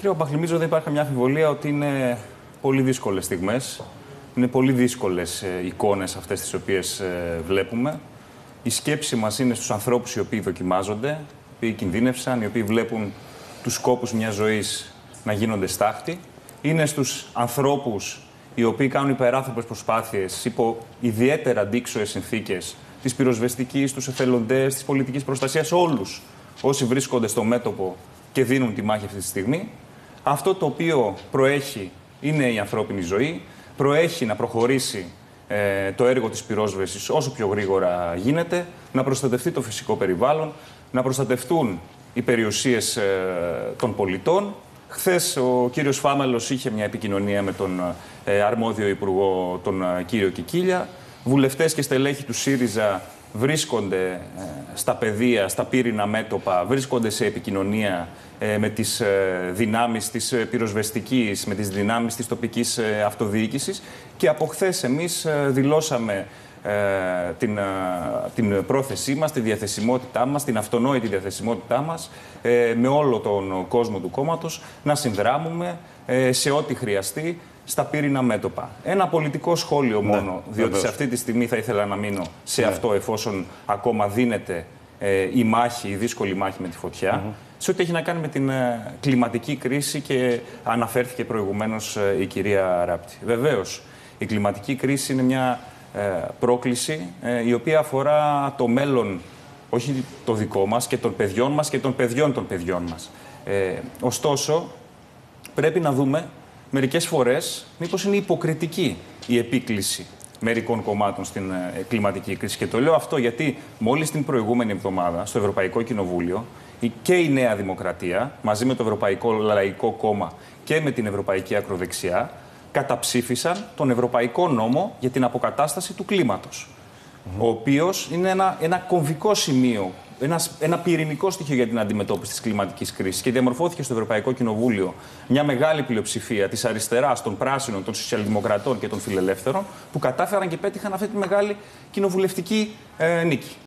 Κύριε Παπαχλημίτζο, δεν υπάρχει καμιά αμφιβολία ότι είναι πολύ δύσκολες στιγμές. Είναι πολύ δύσκολες εικόνες αυτές τις οποίες βλέπουμε. Η σκέψη μας είναι στους ανθρώπους οι οποίοι δοκιμάζονται, οι οποίοι κινδύνευσαν, οι οποίοι βλέπουν τους σκόπους μιας ζωής να γίνονται στάχτη. Είναι στους ανθρώπους οι οποίοι κάνουν υπεράνθρωπες προσπάθειες υπό ιδιαίτερα αντίξωες συνθήκες της πυροσβεστικής, τους εθελοντές, της πολιτικής προστασίας, όλους όσοι βρίσκονται στο μέτωπο και δίνουν τη μάχη αυτή τη στιγμή. Αυτό το οποίο προέχει είναι η ανθρώπινη ζωή, προέχει να προχωρήσει το έργο της πυρόσβεσης όσο πιο γρήγορα γίνεται, να προστατευτεί το φυσικό περιβάλλον, να προστατευτούν οι περιουσίες των πολιτών. Χθες ο κύριος Φάμελος είχε μια επικοινωνία με τον αρμόδιο υπουργό, τον κύριο Κικίλια. Βουλευτές και στελέχη του ΣΥΡΙΖΑ βρίσκονται στα πεδία, στα πύρινα μέτωπα, βρίσκονται σε επικοινωνία με τις δυνάμεις της πυροσβεστικής, με τις δυνάμεις της τοπικής αυτοδιοίκησης και από χθες εμείς δηλώσαμε την πρόθεσή μας, τη διαθεσιμότητά μας, την αυτονόητη διαθεσιμότητά μας με όλο τον κόσμο του κόμματος να συνδράμουμε σε ό,τι χρειαστεί στα πύρινα μέτωπα. Ένα πολιτικό σχόλιο μόνο, διότι σε αυτή τη στιγμή θα ήθελα να μείνω σε αυτό εφόσον ακόμα δίνεται η μάχη, η δύσκολη μάχη με τη φωτιά, σε ό,τι έχει να κάνει με την κλιματική κρίση και αναφέρθηκε προηγουμένως η κυρία Ράπτη. Βεβαίως, η κλιματική κρίση είναι μια πρόκληση η οποία αφορά το μέλλον, όχι το δικό μας και των παιδιών μας και των παιδιών των παιδιών μας. Ωστόσο, πρέπει να δούμε μερικές φορές μήπως είναι υποκριτική η επίκληση μερικών κομμάτων στην κλιματική κρίση. Και το λέω αυτό γιατί μόλις την προηγούμενη εβδομάδα στο Ευρωπαϊκό Κοινοβούλιο και η Νέα Δημοκρατία μαζί με το Ευρωπαϊκό Λαϊκό Κόμμα και με την Ευρωπαϊκή Ακροδεξιά καταψήφισαν τον Ευρωπαϊκό Νόμο για την αποκατάσταση του κλίματος, ο οποίος είναι ένα κομβικό σημείο, ένα πυρηνικό στοιχείο για την αντιμετώπιση της κλιματικής κρίσης και διαμορφώθηκε στο Ευρωπαϊκό Κοινοβούλιο μια μεγάλη πλειοψηφία της αριστεράς, των πράσινων, των σοσιαλδημοκρατών και των φιλελεύθερων που κατάφεραν και πέτυχαν αυτή τη μεγάλη κοινοβουλευτική νίκη.